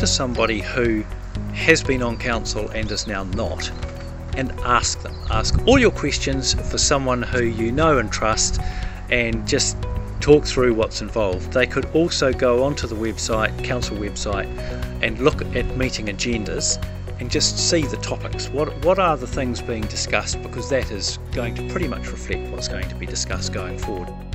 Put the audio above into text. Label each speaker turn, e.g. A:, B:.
A: to somebody who has been on council and is now not, and ask them. Ask all your questions for someone who you know and trust, and just talk through what's involved. They could also go onto the website, council website, and look at meeting agendas and just see the topics. What are the things being discussed, because that is going to pretty much reflect what's going to be discussed going forward.